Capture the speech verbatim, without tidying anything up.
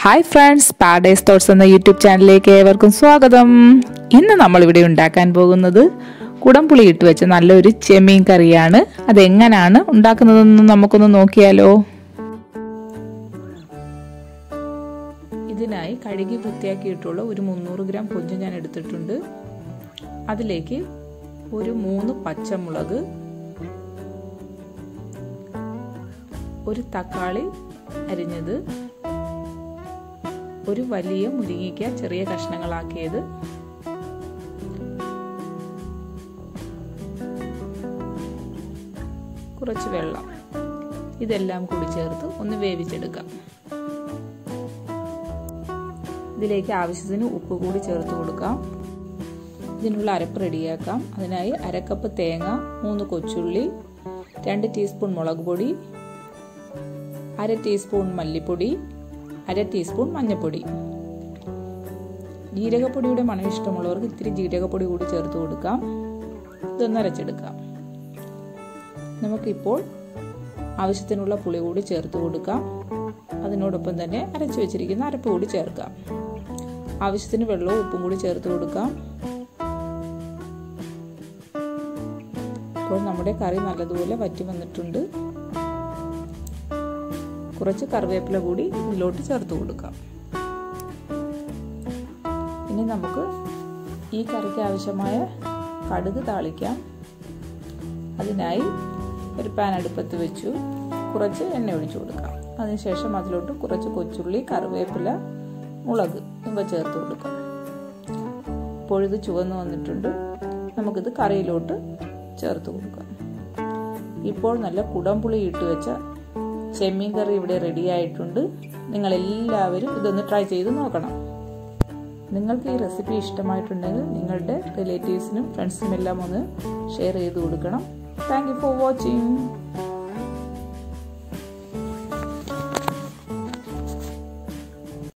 Hi friends, paradise thoughts എന്ന YouTube ചാനലിലേക്ക് ഏവർക്കും സ്വാഗതം. ഇന്ന് നമ്മളിവിടെ ഉണ്ടാക്കാൻ പോകുന്നത് കുടംപുളി ഇട്ട് വെച്ച നല്ലൊരു ചെമ്മീൻ കറിയാണ്. അതെങ്ങനെയാണ് ഉണ്ടാക്കുന്നതെന്ന് നമുക്കൊന്ന് നോക്കിയാലോ. ഇതിനായി കഴുകി വൃത്തിയാക്കിയിട്ടുള്ള ഒരു മുന്നൂറ് ഗ്രാം കൊഞ്ച് ഞാൻ എടുത്തിട്ടുണ്ട്. അതിലേക്ക് ഒരു മൂന്ന് പച്ചമുളക്, ഒരു തക്കാളി അരിഞ്ഞത്, ഒരു വലിയ മുരിങ്ങയ്ക്ക ചെറിയ കഷ്ണങ്ങളാക്കിയത്, കുറച്ച് വെള്ളം, ഇതെല്ലാം കൂടി ചേർത്ത് ഒന്ന് വേവിച്ചെടുക്കാം. ഇതിലേക്ക് ആവശ്യത്തിന് ഉപ്പ് കൂടി ചേർത്ത് കൊടുക്കാം. ഇതിനുള്ള അരപ്പ് റെഡിയാക്കാം. അതിനായി അരക്കപ്പ് തേങ്ങ, മൂന്ന് കൊച്ചുള്ളി, രണ്ട് ടീസ്പൂൺ മുളക് പൊടി, അര ടീസ്പൂൺ മല്ലിപ്പൊടി, അര ടീസ്പൂൺ മഞ്ഞൾപ്പൊടി. ജീരകപ്പൊടിയുടെ മണം ഇഷ്ടമുള്ളവർക്ക് ഇത്തിരി ജീരകപ്പൊടി കൂടി ചേർത്ത് കൊടുക്കാം. ഇതൊന്ന് അരച്ചെടുക്കാം. നമുക്കിപ്പോൾ ആവശ്യത്തിനുള്ള പുളി കൂടി ചേർത്ത് കൊടുക്കാം. അതിനോടൊപ്പം തന്നെ അരച്ചു വെച്ചിരിക്കുന്ന അരപ്പ് കൂടി ചേർക്കാം. ആവശ്യത്തിന് വെള്ളവും ഉപ്പും കൂടി ചേർത്ത് കൊടുക്കാം. ഇപ്പോൾ നമ്മുടെ കറി നല്ലതുപോലെ വറ്റി വന്നിട്ടുണ്ട്. കുറച്ച് കറിവേപ്പില കൂടി ഇതിലോട്ട് ചേർത്ത് കൊടുക്കാം. ഇനി നമുക്ക് ഈ കറിക്ക് ആവശ്യമായ കടുക് താളിക്കാം. അതിനായി ഒരു പാൻ അടുപ്പത്ത് വെച്ചു കുറച്ച് എണ്ണ ഒഴിച്ചു കൊടുക്കാം. അതിനുശേഷം അതിലോട്ട് കുറച്ച് കൊച്ചുള്ളി, കറിവേപ്പില, മുളക് ഇവ ചേർത്ത് കൊടുക്കാം. ഇപ്പോൾ ഇത് ചുവന്ന് വന്നിട്ടുണ്ട്. നമുക്കിത് കറിയിലോട്ട് ചേർത്ത് കൊടുക്കാം. ഇപ്പോൾ നല്ല കുടംപുളി ഇട്ട് വെച്ച ചെമ്മീൻ കറി ഇവിടെ റെഡി ആയിട്ടുണ്ട്. നിങ്ങൾ എല്ലാവരും ഇതൊന്ന് ട്രൈ ചെയ്ത് നോക്കണം. നിങ്ങൾക്ക് ഈ റെസിപ്പി ഇഷ്ടമായിട്ടുണ്ടെങ്കിൽ നിങ്ങളുടെ റിലേറ്റീവ്സിനും ഫ്രണ്ട്സിനും എല്ലാം ഒന്ന് ഷെയർ ചെയ്ത് കൊടുക്കണം. Thank you for watching.